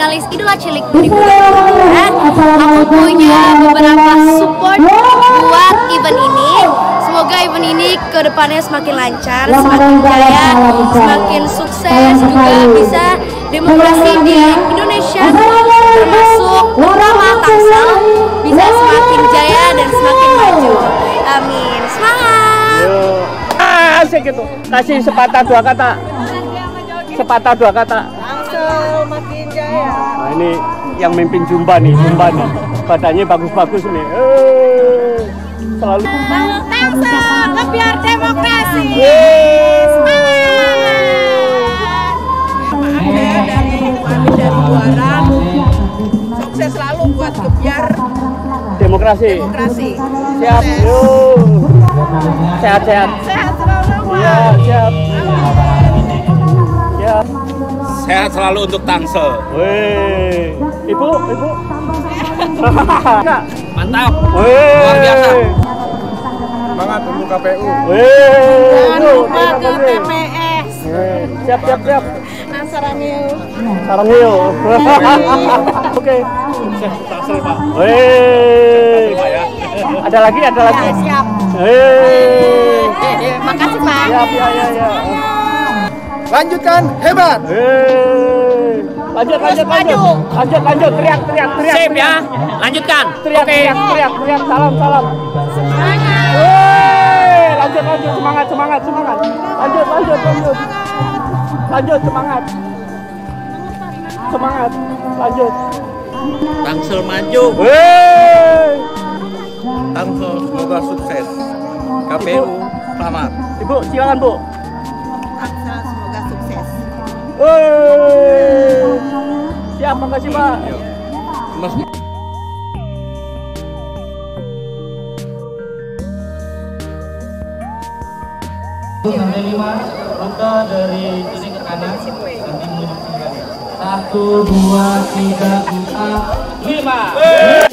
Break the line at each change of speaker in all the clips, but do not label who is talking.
finalis Idola Cilik 2023. Aku punya beberapa support buat event ini. Semoga event ini ke depannya semakin lancar, semakin jaya, semakin sukses, juga bisa demokrasi di Indonesia termasuk terutama Tangsel bisa semakin jaya dan semakin maju. Amin. Semangat.
Asik itu. Kasih sepatah dua kata. Sepatah dua kata.
Tangsel makin jaya.
Nah, ini yang mimpin Zumba nih. Badannya bagus-bagus nih. Selalu
Tangsel, kebiar demokrasi.
Maaf ya dari kami dari Buaran. Sukses selalu buat kebiar
demokrasi. Siap. Yuk. Sehat-sehat.
Sehat selalu.
Iya, siap. Siap.
Sehat selalu untuk Tangsel.
Wih. Ibu.
Mantap.
Wih.
Luar biasa.
Semangat untuk KPU.
Wih.
Jangan lupa ke TPS.
Siap.
Sarang yuk.
Oke.
Tangsel, Pak.
Wih. Ada lagi.
Siap.
Wih.
Makasih Pak.
Siap, ya.
Lanjutkan, hebat.
Wih. Lanjut. Teriak.
Sip ya. Lanjutkan.
Teriak. Salam. Wih. Lanjut. Semangat. Lanjut, semangat. Lanjut.
Tangsel maju.
Wih.
Tangsel semoga sukses. KPU selamat.
Ibu, silakan Bu.
Tangsel semoga sukses.
Wih. Siap, makasih Pak.
Mas
sampai 5 rute dari kiri ke kanan nanti menuju kembali. 1, 2, 3, 4, 5.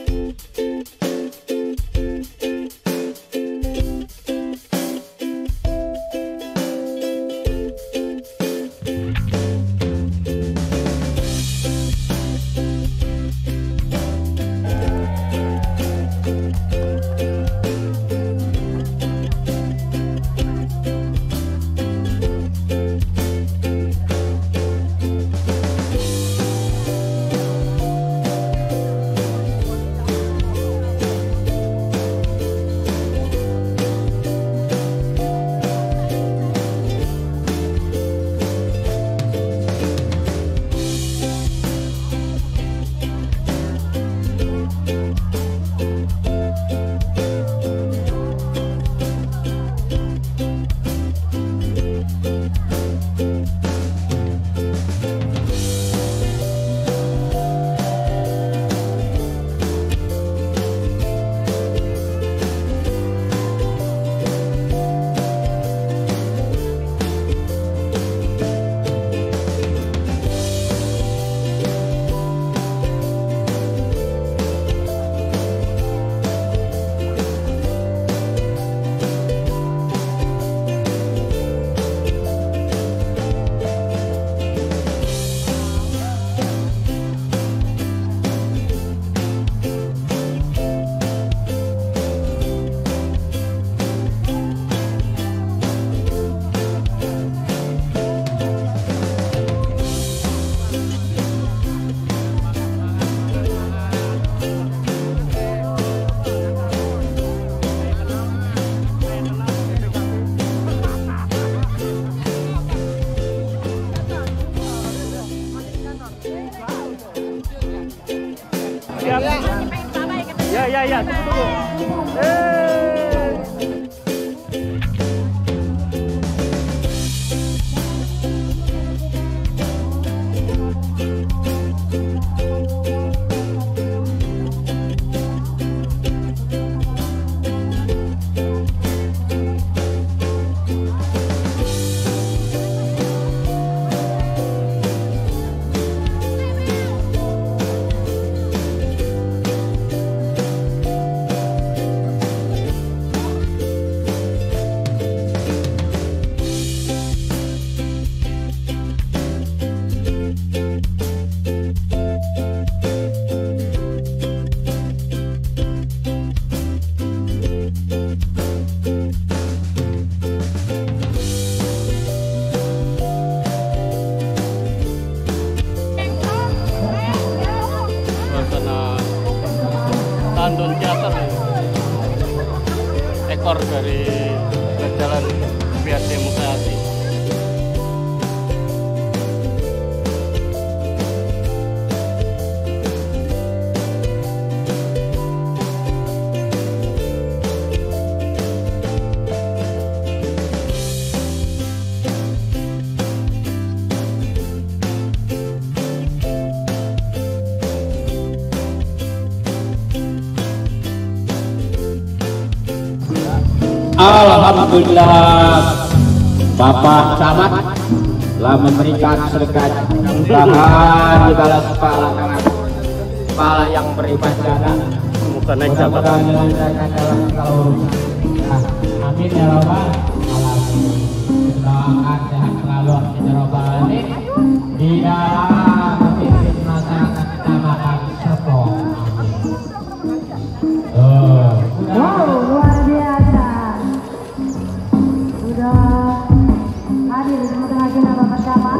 Ya. Tunggu.
nonton teater. Ekor dari jalan biar demokrasi.
Alhamdulillah, Bapak Camat telah memberikan sedekah tambahan di balas kepala yang beribadah.
Bukan naik jabatan.
Amin ya robbal alamin. Doakan sehat selalu ya robbal alamin. Di dalam pimpin masyarakat kita makan serpong.
Wow, luar biasa. Sudah hadir di tengah agenda Bapak Camat.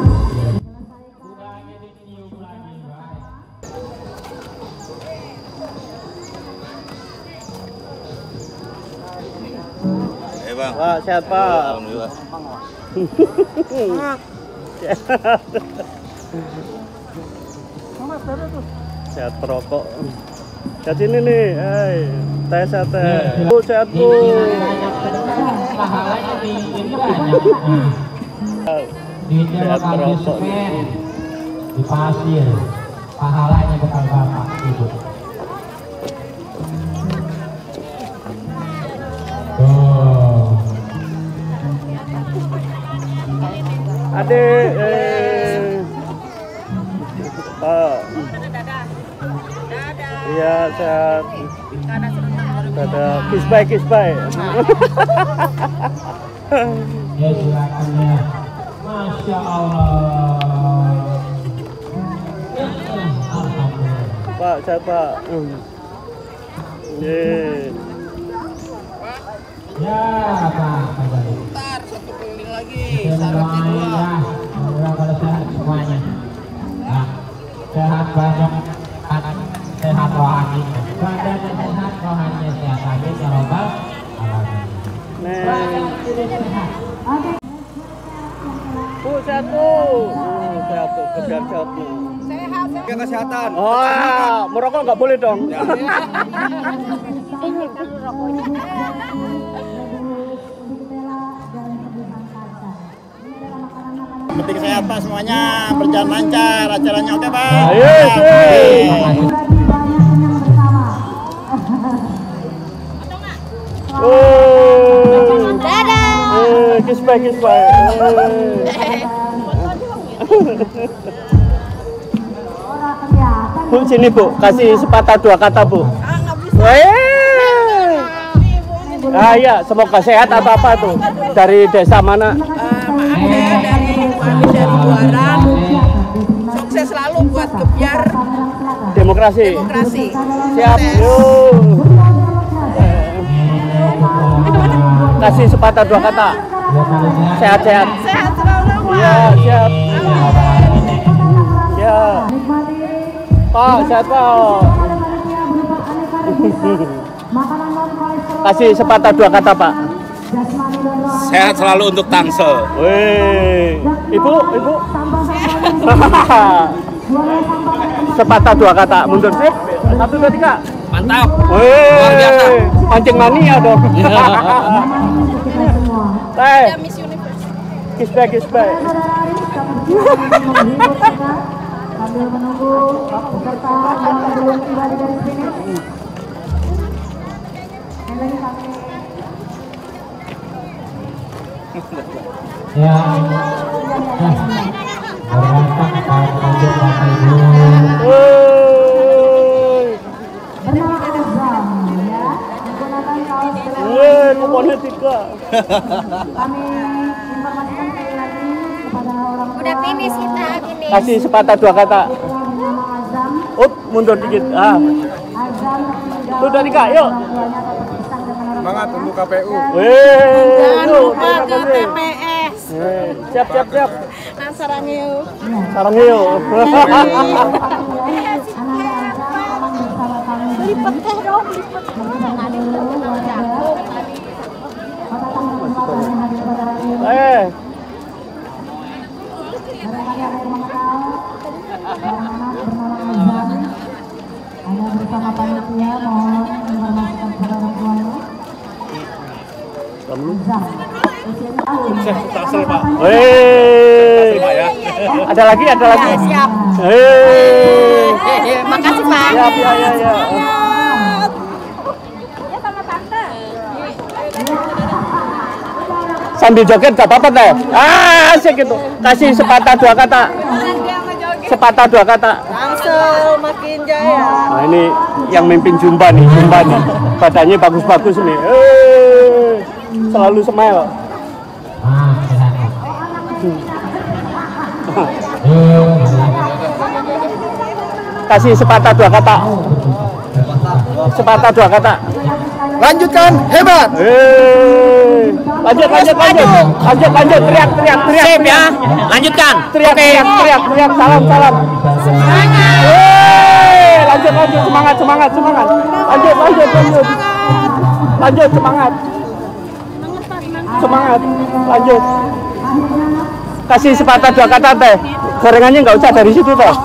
Bang.
Pak, sehat Pak.
Alhamdulillah.
Sehat perokok. Sehat sini nih, teh sehat teh. Bu, sehat Bu.
Pahalanya di ini banyak. Di
Sehat perokok.
di pasir. Pahalanya bekal Bapak Ibu.
Adik, Pak. Iya, sehat. Dadah, kisbay.
Ya silakan ya. Masya Allah. Alhamdulillah.
Pak, sehat Pak.
Ya Pak.
Ntar satu keliling lagi,
Ya,
syaratnya 2.
Alhamdulillah kalau sehat semuanya. Nah, sehat banyak, sehat rohani. Badannya sehat, rohaninya sehat. Amin ya robbal alamin.
Neng.
Sehat.
Bu, sehat Bu. Sehat Bu, kebiar sehat Bu.
Jaga kesehatan.
Oh, merokok nggak boleh dong.
Penting sehat Pak semuanya, berjalan lancar acaranya, oke Pak.
Ayo,
Dadah.
Kisbay. Bu, sini Bu, kasih sepatah 2 kata Bu. Ya, semoga sehat atau apa tuh? Dari desa mana?
Maaf ya, kami dari Buaran. Sukses selalu buat Gebyar
Demokrasi. Siap, yuk. Kasih sepatah 2 kata. Sehat-sehat.
Sehat selalu.
Iya, siap. Ya. Pak, sehat Pak. Kasih sepatah 2 kata Pak.
Sehat selalu untuk Tangsel.
Wih, Ibu. Sepatah 2 kata, mundur sip. 1, 2, 3.
Mantap.
Wih,
Luar biasa.
pancing mania dong. Teh, kisbay.
Sambil menunggu peserta yang belum tiba di garis finish.
Ya, berangkat lanjut Bapak Ibu.
Bernama Azam, ya, menggunakan kaos
Kuponnya 3.
Kami informasikan sekali lagi kepada orang tua.
Udah finish kita gini.
Kasih sepatah 2 kata.
Bernama Azam.
Mundur dikit.
Azam
Tuh, 2, 3, yuk.
orang tuanya atau berpisah dengan orang
Semangat untuk KPU.
Jangan
Yuk,
lupa
terima
ke
kasih.
TPS.
Siap.
Sarang yuk.
Sarang yuk.
Anak Azam akan bersama kami
Lipet teh dong, lipet. Tadi udah kenal jatuh tadi.
Hanya bersama panitia mohon informasikan kepada orang tuanya.
Tangsel Pak.
Ada lagi?
Siap. Makasih Pak.
Siap, ya. Sambil joget gak apa-apa teh. Asik gitu. Kasih sepatah dua kata. Sepatah dua kata.
Tangsel makin jaya.
Nah ini yang mimpin Zumba nih. Badannya bagus-bagus nih. Selalu smile. Kasih sepatah dua kata. Sepatah dua kata.
Lanjutkan, hebat.
Lanjut. Teriak. Sip ya. Lanjutkan. Teriak. Salam. Lanjut. Semangat. Lanjut, semangat. Lanjut. Kasih sepatah dua kata teh. Gorengannya nggak usah dari situ toh.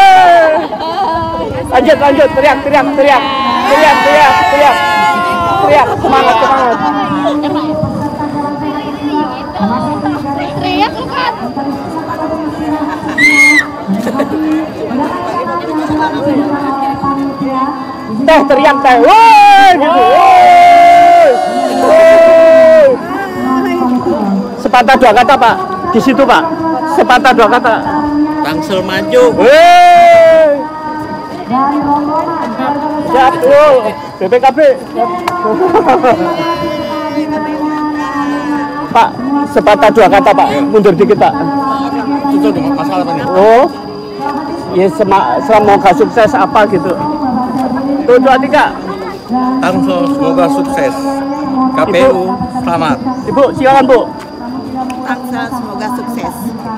Lanjut. Teriak. Semangat.
Teriak lu kan.
Teh teriak teh. Woi gitu. Sepatah dua kata Pak. Di situ Pak. Sepatah dua kata.
Tangsel maju.
Siap, BPKB. Pak, sepatah dua kata Pak. Mundur dikit Pak.
Itu masalah apa nih?
Oh, ya semoga sukses apa gitu. Tuh 2, 3.
Tangsel semoga sukses. KPU selamat.
Ibu, silakan Bu.
Tangsel semoga sukses.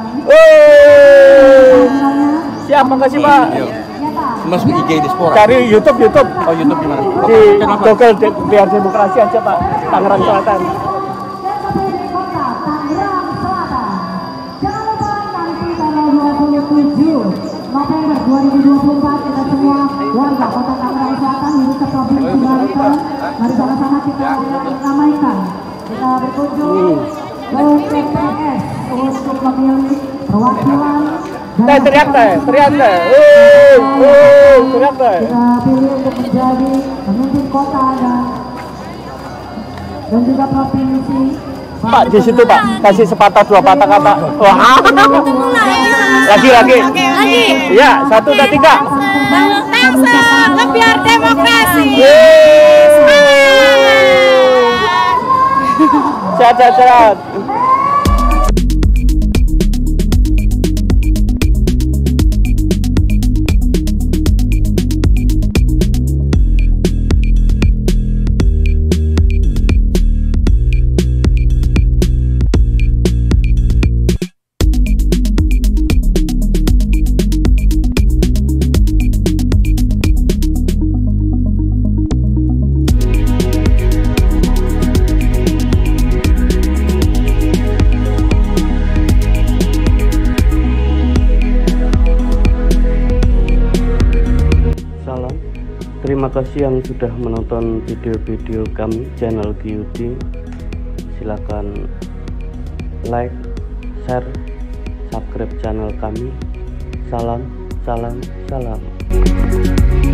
Siap, makasih Pak.
Masuk IG di Spora.
Cari YouTube.
Oh YouTube gimana?
Di Google biar demokrasi aja Pak. Tangerang Selatan.
November 2024 kita semua warga Kota Tangerang Selatan menuju Provinsi Banten. Mari sama-sama kita ramaikan. Kita berkunjung ke TPS untuk memilih perwakilan.
Teriak teh. Teriak teh.
Kita pilih untuk menjadi pemimpin kota dan juga provinsi.
Pak, di situ Pak. Kasih sepatah dua patah kata. Wah. Lagi. Iya, 1, 2, 3.
Tangsel, biar demokrasi.
Sehat. Terima kasih yang sudah menonton video-video kami channel QD. Silakan like, share, subscribe channel kami. Salam.